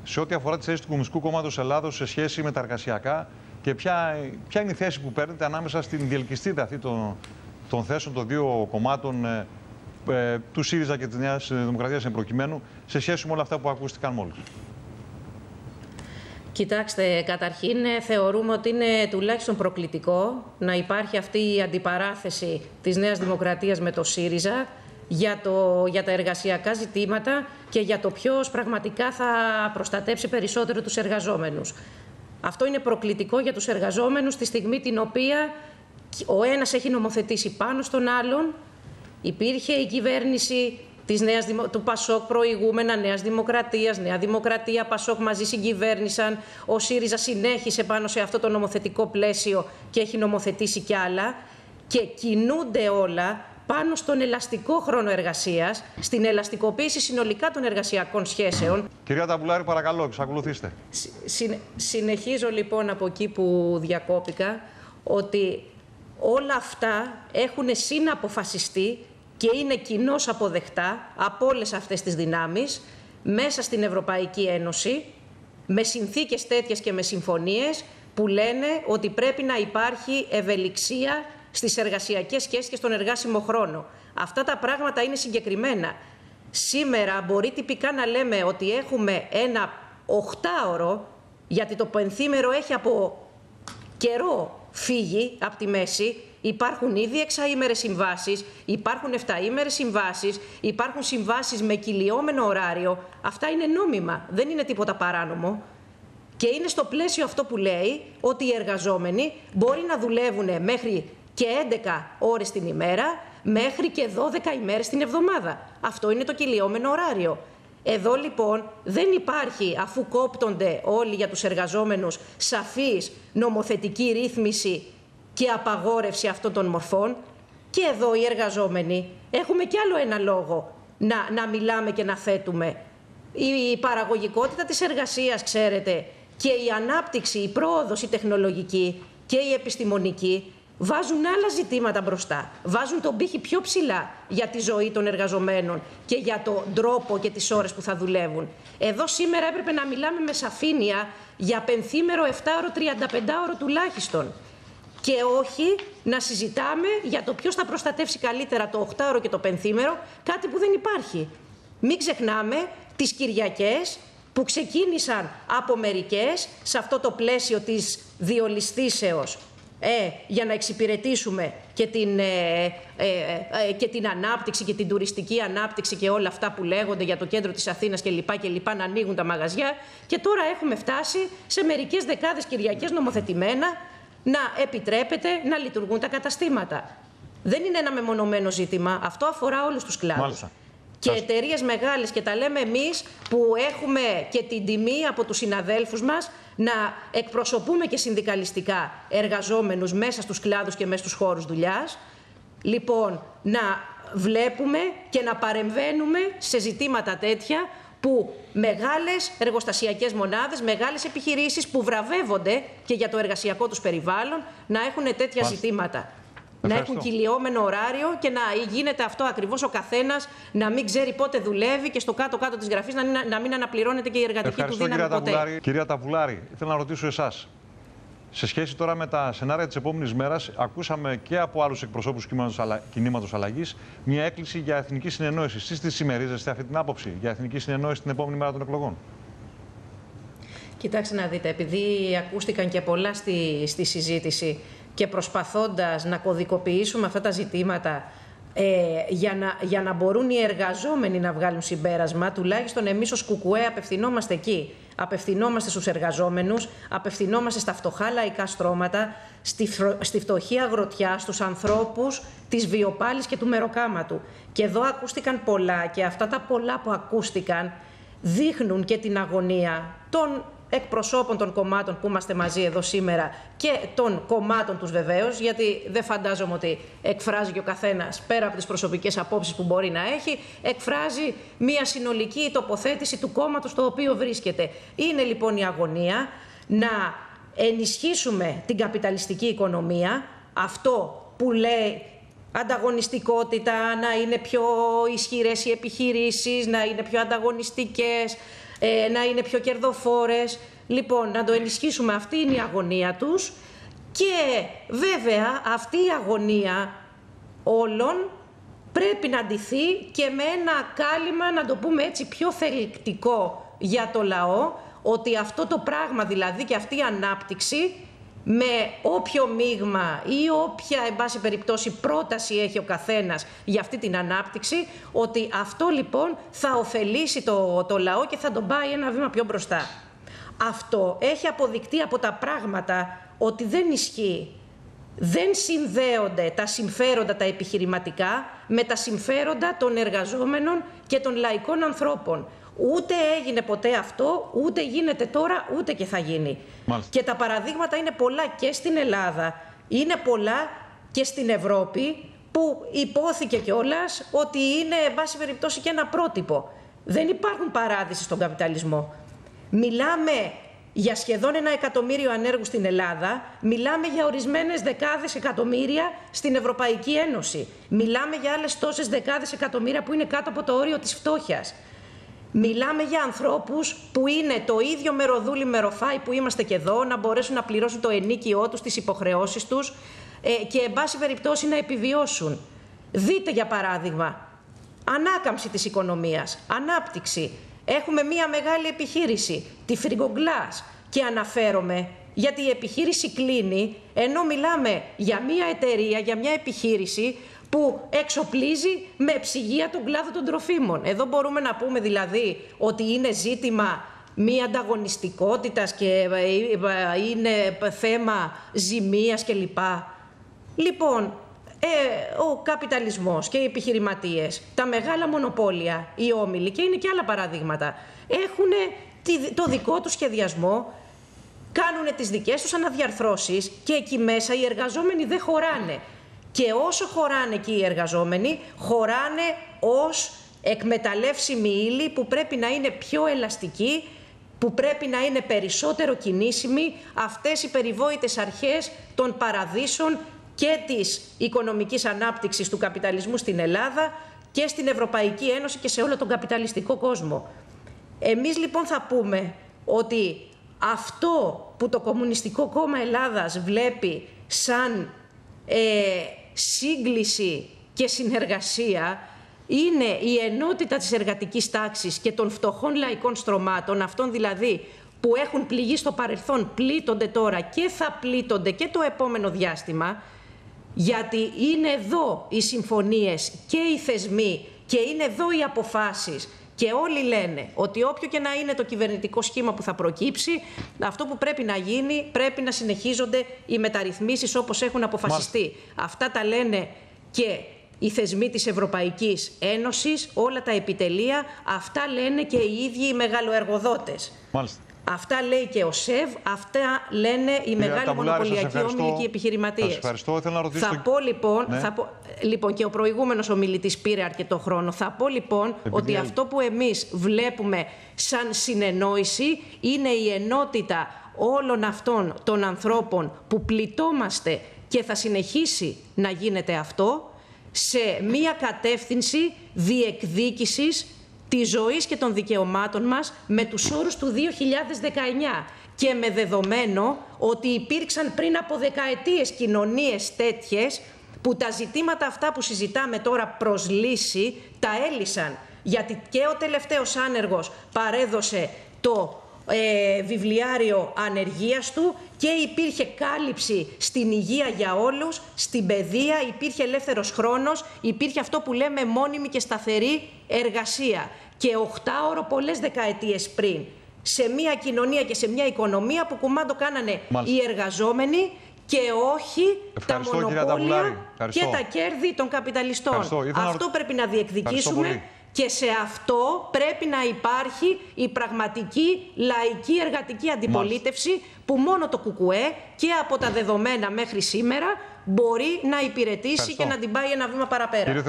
σε ό,τι αφορά τη θέση του Κομμουνιστικού Κόμματος Ελλάδος σε σχέση με τα εργασιακά και ποια είναι η θέση που παίρνετε ανάμεσα στην διελκυστίδα αυτή των θέσεων των δύο κομμάτων, του ΣΥΡΙΖΑ και της Νέας Δημοκρατίας εν προκειμένου, σε σχέση με όλα αυτά που ακούστηκαν μόλις. Κοιτάξτε, καταρχήν θεωρούμε ότι είναι τουλάχιστον προκλητικό να υπάρχει αυτή η αντιπαράθεση της Νέας Δημοκρατίας με το ΣΥΡΙΖΑ για τα εργασιακά ζητήματα και για το ποιος πραγματικά θα προστατεύσει περισσότερο τους εργαζόμενους. Αυτό είναι προκλητικό για τους εργαζόμενους τη στιγμή την οποία ο ένας έχει νομοθετήσει πάνω στον άλλον. Υπήρχε η κυβέρνηση του ΠΑΣΟΚ προηγούμενα, Νέας Δημοκρατίας, Νέα Δημοκρατία, ΠΑΣΟΚ μαζί συγκυβέρνησαν. Ο ΣΥΡΙΖΑ συνέχισε πάνω σε αυτό το νομοθετικό πλαίσιο και έχει νομοθετήσει κι άλλα. Και κινούνται όλα πάνω στον ελαστικό χρόνο εργασίας, στην ελαστικοποίηση συνολικά των εργασιακών σχέσεων. Κυρία Ταβουλάρη, παρακαλώ, εξακολουθήστε. Συνεχίζω λοιπόν από εκεί που διακόπηκα, ότι όλα αυτά έχουν συναποφασιστεί και είναι κοινώς αποδεκτά από όλες αυτές τις δυνάμεις μέσα στην Ευρωπαϊκή Ένωση, με συνθήκες τέτοιες και με συμφωνίες που λένε ότι πρέπει να υπάρχει ευελιξία στις εργασιακές σχέσεις και στον εργάσιμο χρόνο. Αυτά τα πράγματα είναι συγκεκριμένα. Σήμερα μπορεί τυπικά να λέμε ότι έχουμε ένα 8ωρο, γιατί το πενθήμερο έχει από καιρό φύγει από τη μέση. Υπάρχουν ήδη 6ημερες συμβάσεις, υπάρχουν 7ημερες συμβάσεις, υπάρχουν συμβάσεις με κυλιόμενο ωράριο. Αυτά είναι νόμιμα, δεν είναι τίποτα παράνομο. Και είναι στο πλαίσιο αυτό που λέει ότι οι εργαζόμενοι μπορεί να δουλεύουν μέχρι και 11 ώρες την ημέρα, μέχρι και 12 ημέρες την εβδομάδα. Αυτό είναι το κυλιόμενο ωράριο. Εδώ λοιπόν δεν υπάρχει, αφού κόπτονται όλοι για τους εργαζόμενους, σαφής νομοθετική ρύθμιση και απαγόρευση αυτών των μορφών. Και εδώ οι εργαζόμενοι έχουμε κι άλλο ένα λόγο να μιλάμε και να θέτουμε. Η παραγωγικότητα της εργασίας, ξέρετε, και η ανάπτυξη, η πρόοδος, η τεχνολογική και η επιστημονική βάζουν άλλα ζητήματα μπροστά. Βάζουν τον πύχη πιο ψηλά για τη ζωή των εργαζομένων και για τον τρόπο και τις ώρες που θα δουλεύουν. Εδώ σήμερα έπρεπε να μιλάμε με σαφήνεια για πενθήμερο, 7ωρο, 35ωρο τουλάχιστον. Και όχι να συζητάμε για το ποιος θα προστατεύσει καλύτερα το 8ωρο και το πενθήμερο, κάτι που δεν υπάρχει. Μην ξεχνάμε τις Κυριακές που ξεκίνησαν από μερικές σε αυτό το πλαίσιο της διολιστήσεως για να εξυπηρετήσουμε και την ανάπτυξη και την τουριστική ανάπτυξη και όλα αυτά που λέγονται για το κέντρο της Αθήνας κλπ. Να ανοίγουν τα μαγαζιά. Και τώρα έχουμε φτάσει σε μερικές δεκάδες Κυριακές νομοθετημένα να επιτρέπεται να λειτουργούν τα καταστήματα. Δεν είναι ένα μεμονωμένο ζήτημα. Αυτό αφορά όλους τους κλάδους. Μάλιστα. Και εταιρείες μεγάλες, και τα λέμε εμείς που έχουμε και την τιμή από τους συναδέλφους μας να εκπροσωπούμε και συνδικαλιστικά εργαζόμενους μέσα στους κλάδους και μέσα στους χώρους δουλειάς. Λοιπόν, να βλέπουμε και να παρεμβαίνουμε σε ζητήματα τέτοια που μεγάλες εργοστασιακές μονάδες, μεγάλες επιχειρήσεις που βραβεύονται και για το εργασιακό τους περιβάλλον να έχουν τέτοια ζητήματα. Να έχουν κυλιόμενο ωράριο και να γίνεται αυτό ακριβώς ο καθένας να μην ξέρει πότε δουλεύει και στο κάτω-κάτω της γραφής να μην αναπληρώνεται και η εργατική του δύναμη ποτέ. Κυρία Ταβουλάρη, ήθελα να ρωτήσω εσάς. Σε σχέση τώρα με τα σενάρια της επόμενης μέρας, ακούσαμε και από άλλους εκπροσώπους κινήματος αλλαγής μια έκκληση για εθνική συνεννόηση. Εσείς τι συμμερίζεστε αυτή την άποψη για εθνική συνεννόηση την επόμενη μέρα των εκλογών? Κοιτάξτε να δείτε, επειδή ακούστηκαν και πολλά στη συζήτηση και προσπαθώντας να κωδικοποιήσουμε αυτά τα ζητήματα για να μπορούν οι εργαζόμενοι να βγάλουν συμπέρασμα, τουλάχιστον εμείς ως ΚΚΕ απευθυνόμαστε εκεί. Απευθυνόμαστε στους εργαζόμενους, απευθυνόμαστε στα φτωχά λαϊκά στρώματα, στη φτωχή αγροτιά, στους ανθρώπους της Βιοπάλης και του Μεροκάματου. Και εδώ ακούστηκαν πολλά και αυτά τα πολλά που ακούστηκαν δείχνουν και την αγωνία των εκπροσώπων των κομμάτων που είμαστε μαζί εδώ σήμερα και των κομμάτων τους βεβαίως, γιατί δεν φαντάζομαι ότι εκφράζει και ο καθένας πέρα από τις προσωπικές απόψεις που μπορεί να έχει, εκφράζει μια συνολική τοποθέτηση του κόμματος στο οποίο βρίσκεται. Είναι λοιπόν η αγωνία να ενισχύσουμε την καπιταλιστική οικονομία, αυτό που λέει ανταγωνιστικότητα, να είναι πιο ισχυρές οι επιχειρήσεις, να είναι πιο ανταγωνιστικές, να είναι πιο κερδοφόρες. Λοιπόν, να το ενισχύσουμε, αυτή είναι η αγωνία τους. Και βέβαια αυτή η αγωνία όλων πρέπει να ντυθεί και με ένα κάλυμα, να το πούμε έτσι, πιο θελκτικό για το λαό, ότι αυτό το πράγμα δηλαδή και αυτή η ανάπτυξη, με όποιο μείγμα ή όποια, εν πάση περιπτώσει, πρόταση έχει ο καθένας για αυτή την ανάπτυξη, ότι αυτό λοιπόν θα ωφελήσει το λαό και θα τον πάει ένα βήμα πιο μπροστά. Αυτό έχει αποδεικτεί από τα πράγματα ότι δεν ισχύει. Δεν συνδέονται τα συμφέροντα τα επιχειρηματικά με τα συμφέροντα των εργαζόμενων και των λαϊκών ανθρώπων. Ούτε έγινε ποτέ αυτό, ούτε γίνεται τώρα, ούτε και θα γίνει. Μάλιστα. Και τα παραδείγματα είναι πολλά και στην Ελλάδα, είναι πολλά και στην Ευρώπη, που υπόθηκε κιόλας ότι είναι, εν πάση περιπτώσει, και ένα πρότυπο. Δεν υπάρχουν παράδεισοι στον καπιταλισμό. Μιλάμε για σχεδόν 1 εκατομμύριο ανέργους στην Ελλάδα, μιλάμε για ορισμένες δεκάδες εκατομμύρια στην Ευρωπαϊκή Ένωση. Μιλάμε για άλλες τόσες δεκάδες εκατομμύρια που είναι κάτω από το όριο της φτώχειας. Μιλάμε για ανθρώπους που είναι το ίδιο μεροδούλι μεροφάι που είμαστε και εδώ, να μπορέσουν να πληρώσουν το ενίκιό τους, τις υποχρεώσεις τους και, εν πάση περιπτώσει, να επιβιώσουν. Δείτε, για παράδειγμα, ανάκαμψη της οικονομίας, ανάπτυξη. Έχουμε μία μεγάλη επιχείρηση, τη Frigoglass, και αναφέρομαι γιατί η επιχείρηση κλείνει, ενώ μιλάμε για μία εταιρεία, για μία επιχείρηση που εξοπλίζει με ψυγεία τον κλάδο των τροφίμων. Εδώ μπορούμε να πούμε δηλαδή ότι είναι ζήτημα μη ανταγωνιστικότητας και είναι θέμα ζημίας κλπ. Λοιπόν, ο καπιταλισμός και οι επιχειρηματίες, τα μεγάλα μονοπόλια, οι όμιλοι, και είναι και άλλα παραδείγματα, έχουν το δικό τους σχεδιασμό, κάνουν τις δικές τους αναδιαρθρώσεις και εκεί μέσα οι εργαζόμενοι δεν χωράνε. Και όσο χωράνε εκεί οι εργαζόμενοι, χωράνε ως εκμεταλλεύσιμη ύλη που πρέπει να είναι πιο ελαστική, που πρέπει να είναι περισσότερο κινήσιμη, αυτές οι περιβόητες αρχές των παραδείσων και της οικονομικής ανάπτυξης του καπιταλισμού στην Ελλάδα και στην Ευρωπαϊκή Ένωση και σε όλο τον καπιταλιστικό κόσμο. Εμείς λοιπόν θα πούμε ότι αυτό που το Κομμουνιστικό Κόμμα Ελλάδας βλέπει σαν σύγκληση και συνεργασία είναι η ενότητα της εργατικής τάξης και των φτωχών λαϊκών στρωμάτων, αυτών δηλαδή που έχουν πληγεί στο παρελθόν, πλήττονται τώρα και θα πλήττονται και το επόμενο διάστημα, γιατί είναι εδώ οι συμφωνίες και οι θεσμοί και είναι εδώ οι αποφάσεις. Και όλοι λένε ότι όποιο και να είναι το κυβερνητικό σχήμα που θα προκύψει, αυτό που πρέπει να γίνει, πρέπει να συνεχίζονται οι μεταρρυθμίσεις όπως έχουν αποφασιστεί. Μάλιστα. Αυτά τα λένε και οι θεσμοί της Ευρωπαϊκής Ένωσης, όλα τα επιτελεία, αυτά λένε και οι ίδιοι οι μεγαλοεργοδότες. Μάλιστα. Αυτά λέει και ο ΣΕΒ, αυτά λένε οι μεγάλοι μονοπωλιακοί όμιλοι και οι επιχειρηματίες. Σας ευχαριστώ. Θέλω να ρωτήσω... Θα πω λοιπόν, λοιπόν, και ο προηγούμενος ομιλητής πήρε αρκετό χρόνο, θα πω λοιπόν ότι αυτό που εμείς βλέπουμε σαν συνεννόηση είναι η ενότητα όλων αυτών των ανθρώπων που πληττόμαστε και θα συνεχίσει να γίνεται αυτό σε μία κατεύθυνση διεκδίκησης της ζωής και των δικαιωμάτων μας με τους όρους του 2019 και με δεδομένο ότι υπήρξαν πριν από δεκαετίες κοινωνίες τέτοιες που τα ζητήματα αυτά που συζητάμε τώρα προς λύση τα έλυσαν, γιατί και ο τελευταίος άνεργος παρέδωσε το βιβλιάριο ανεργίας του και υπήρχε κάλυψη στην υγεία για όλους, στην παιδεία, υπήρχε ελεύθερος χρόνος, υπήρχε αυτό που λέμε μόνιμη και σταθερή εργασία και 8ωρο πολλές δεκαετίες πριν, σε μια κοινωνία και σε μια οικονομία που κουμάντο κάνανε οι εργαζόμενοι και όχι τα μονοπόλια και τα κέρδη των καπιταλιστών. Αυτό πρέπει να διεκδικήσουμε. Και σε αυτό πρέπει να υπάρχει η πραγματική λαϊκή εργατική αντιπολίτευση που μόνο το ΚΚΕ και από τα δεδομένα μέχρι σήμερα μπορεί να υπηρετήσει και να την πάει ένα βήμα παραπέρα.